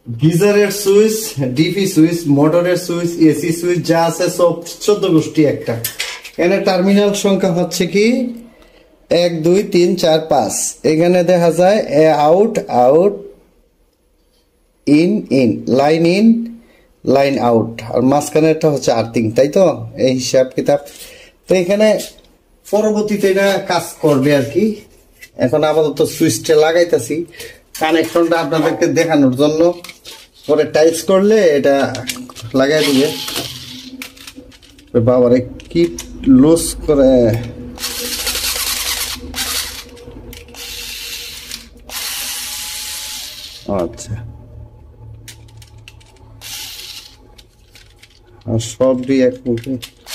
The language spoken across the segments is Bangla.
গিজারের সুইচ, ডিপি সুইচ, মোটরের সুইচ, এসি সুইচ যা আছে সব 14 গোষ্ঠী একটা। এখানে টার্মিনাল সংখ্যা হচ্ছে কি 1 2 3 4 5। এখানে দেখা যায় out out, in in, line out, আর মাঝখানেরটা হচ্ছে আর্থিং, তাই তো? এই হিসাব কিতাব। তো এখানে পরবর্তীতে এটা কাজ করবে আর কি। এখন আপাতত সুইচটা লাগাইতেছি কানেকশনটা আপনাদেরকে দেখানোর জন্য, পরে টাইচ করলে এটা লাগাই দিবে। বাবারে কি লুজ করে, আচ্ছা আর সবই এক মুখে।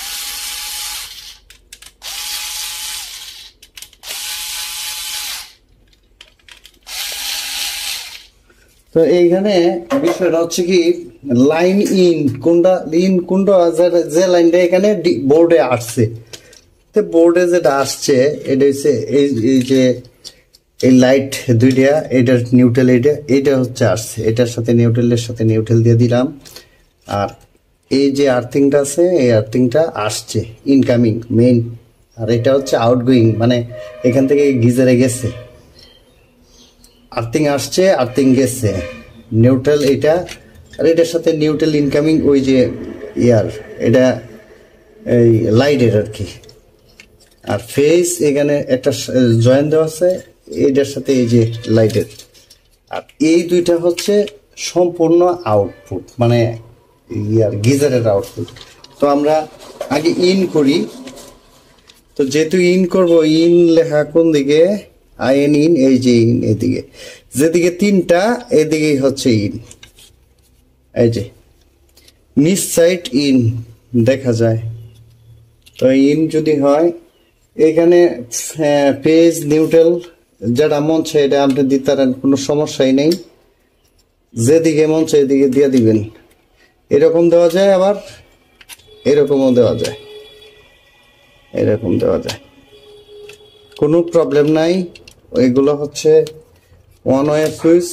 তো এইখানে বিষয়টা হচ্ছে কি লাইন ইন কোনটা যে লাইনটা এখানে বোর্ডে আসছে, তো বোর্ডে যেটা আসছে এটা হচ্ছে এই যে এই লাইট দুইটা, এটার নিউট্রাল, এটা হচ্ছে আসছে, এটার সাথে নিউট্রালের সাথে নিউট্রাল দিয়ে দিলাম। আর এই যে আর্থিংটা আছে এই আর্থিংটা আসছে ইনকামিং মেইন, আর এটা হচ্ছে আউটগোয়িং, মানে এখান থেকে গিজারে গেছে। আর্থিং আসছে, আর্থিং গেছে, নিউট্রাল এটা, আর এটার সাথে নিউট্রাল ইনকামিং ওই যে ইয়ার, এটা এই লাইটের আর কি। আর ফেস এখানে একটা জয়েন দেওয়া আছে এটার সাথে এই যে লাইটের। আর এই দুইটা হচ্ছে সম্পূর্ণ আউটপুট, মানে ইয়ার গিজারের আউটপুট। তো আমরা আগে ইন করি। তো যেহেতু ইন করব, ইন লেখা কোন দিকে, আইএন ইন, এই যে ইন এদিকে, যেদিকে তিনটা এদিকেই হচ্ছে ইন। এই যে নিচ সাইড ইন দেখা যায়। তো ইন যদি হয় এখানে পেজ নিউট্রাল যেটা মন চায় এটা আপনি দিতে পারেন, কোনো সমস্যাই নেই। যেদিকে মন চায় এদিকে দিয়ে দিবেন। এরকম দেওয়া যায়, আবার এরকমও দেওয়া যায়, এরকম দেওয়া যায়, কোনো প্রবলেম নাই। এগুলো হচ্ছে ওয়ান ওয়ে সুইচ,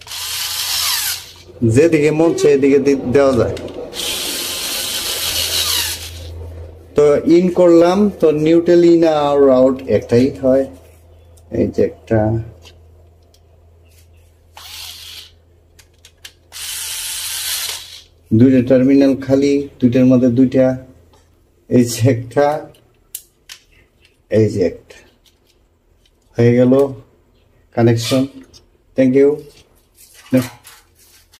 যেদিকে মন চায় এদিকে দেওয়া যায়। তো ইন করলাম, তো নিউট্রাল ইন আর আউট একটাই হয়। এই যে একটা, দুইটা টার্মিনাল খালি, দুইটার মধ্যে দুইটা, এই যে একটা, এই যে একটা, হয়ে গেল কানেকশন। Thank you.